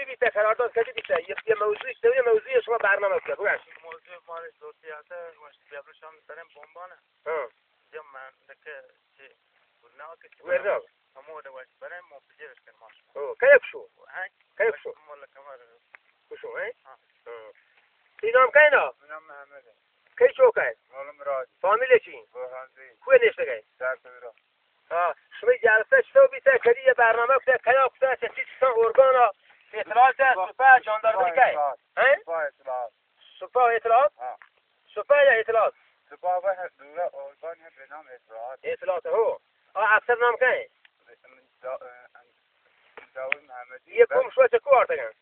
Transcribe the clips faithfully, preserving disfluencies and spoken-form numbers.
بیت قرارداد کدی بیت یه موضوع یه موضوع شما برنامه کنید بگوش موضوع مال دوستیاته واش بیابر شام سرم بمبانه ها جم من دکه چی ورنا که چی ورنا همو ده واش برم مو بجرش کن ماش او کیف شو هاي كيف شو مال كمان شو هاي ها اینام کینا منم محمد کی شو کای مال مراد فامیل چی بوهانزی کوی نشته گای در تورا ها شما جلسه شو بیت کدی یه برنامه کنه کیا کنه چه چیز ارگانا اطلاعات سپاه جاندارمری کای ها سپاه اطلاعات سپاه اطلاعات ها سپاه یا اطلاعات سپاه و دوله ارگان به نام اطلاعات اطلاعات هو اه افسر نام کای داوود محمدی یه کم شو چه کار تگن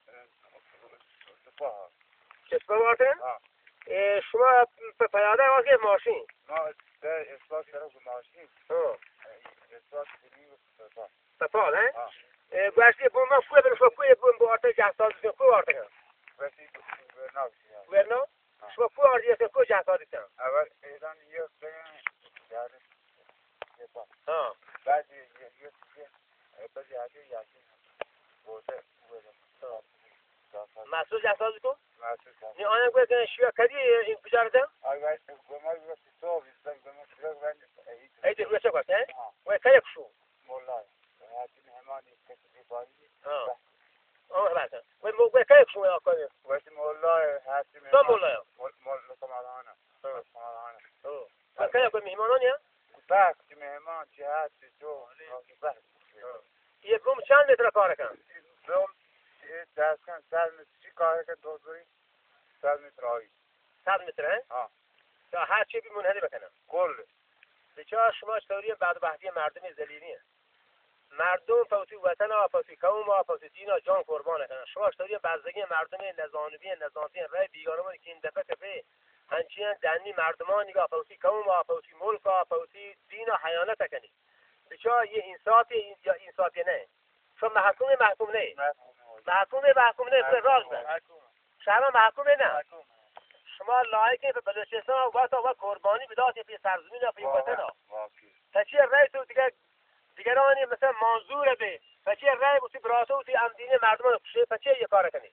سپاه چه سپاه وارتگن ها شما پیاده واسه ماشین ما ده اثبات طرف ماشین ها اثبات کنیم سپاه سپاه نه ها گوشتی بوم کوی برو شو کوی بوم وارتگ جهاز کوی وارتگن وقتی گوورنر ورنو شما کوی وارتگ کوی جهاز دیدن اول ایران یه بگن یاد سپاه ها بعد یه یه یه بعد یادی یادی بوده بوده مسئول جهاز کو مسئول نی آن کوی که شیا کدی این بجارده اگر گمار گفت تو بیشتر گمار شده ولی ای دیگه چه باشه و کیک شو مولا هاتی مهمانی کسی باری ها آه بله و مو کیک شو یا کوی وقتی مولا هاتی تو مولا مولا کمالانه کمالانه ها و کیک کوی میهمانان یا وقتی مهمان چه هستی تو یه بوم چند متر کار کن بوم دست کن صد متر چی کار کن دوزوری صد متر آیی صد متر ها تا هر چی بی منحنی بکنم کل بچه شما شطوری بعد بحثی مردم زلیلیه مردم فوتی وطن ها فوتی قوم ها فوتی دین ها جان قربان کنن شما شطوری بزدگی مردم نظانبی نظانتی رای بیگانمان که این دفعه تفه هنچین دنی مردمان نگاه فوتی قوم ها فوتی ملک ها فوتی دین ها حیانت کنی بچه یه انساتی یا انساتی نه چون محکوم محکوم نه محکوم محکوم نه تو راز نه شهر محکوم نه شما لایکی به بلوچستان و تا و قربانی بدات پی سرزمین و پی وطن تچی رای تو دیگه دیگرانی مثلا منظور به تچی رای بوتی براتو تی امدینه مردم کشه تچی یه کار کنی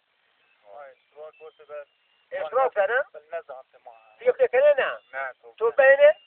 اشراف کنه دیگه کنه نه نه تو بینه